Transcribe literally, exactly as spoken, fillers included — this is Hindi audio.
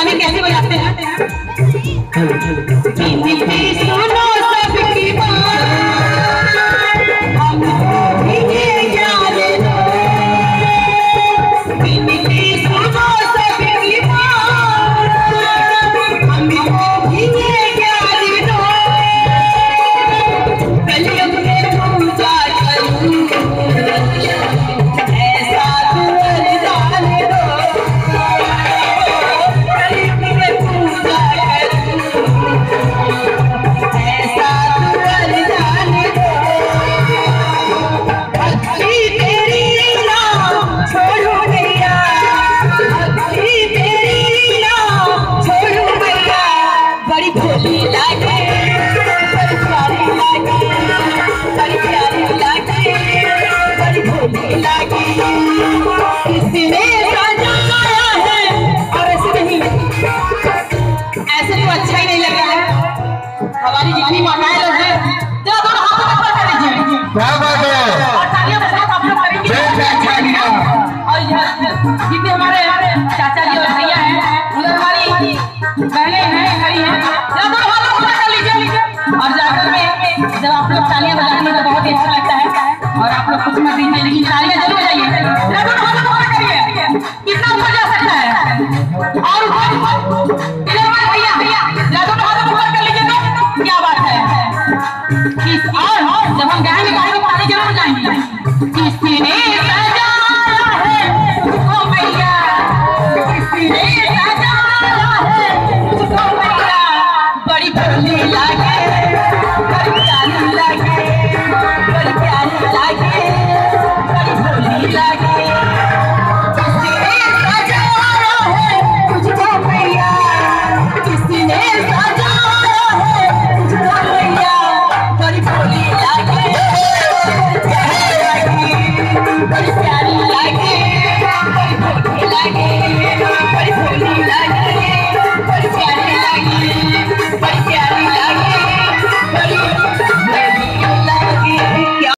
देखिए कैसे बजाते हैं। सुनो सबकी बात, हमको भी ज्ञान दो। सुनो सबकी बात, हमको भी ज्ञान दो। कलयुग में पूजा करूं, ऐसा तू वरदान दो। कलयुग में पूजा करूं, ऐसा तू वरदान दो। भक्ति तेरी नाम छोड़ू मैया, भक्ति तेरी नाम छोड़ू मैया। बड़ी भोली लागे, बड़ी प्यारी लागे, बड़ी प्यारी लागे, बड़ी भोली लागे। किसने सजाया है, और ऐसे नहीं, ऐसे तो अच्छा ही नहीं लगा है। हमारी जितनी माताएं लोग हैं, जरा दोनों हाथों में ऊपर कर लीजिए। क्या बात है, और तालियों के साथ आप लोग करेंगे। और जितने हमारे चाचा जी और भैया हैं, उधर हमारी बहनें हैं, खड़ी हैं, जरा दोनों हाथों ऊपर कर लीजिए। और जाकर में जब आप लोग तालियां बजाते हैं तो बहुत ही अच्छा लगता है। और आप लोग कुछ मत दीजिए, लेकिन तालियां जरूर बजाइए। जरा दोनों हाथों ऊपर करिए। कितना ऊपर जा सकता है? और ऊपर इधर हमारे भैया, जरा दोनों हाथों ऊपर कर लीजिए। तो क्या बात है। किस और जब हम गाएंगे गाएंगे ताली जरूर बजाएंगे। किसने सजाया है तुझको मैया, किसने सजाया है तुझको मैया। बड़ी भोली लागे, बड़ी प्यारी लागे, बड़ी प्यारी लागे, बड़ी भोली लागे।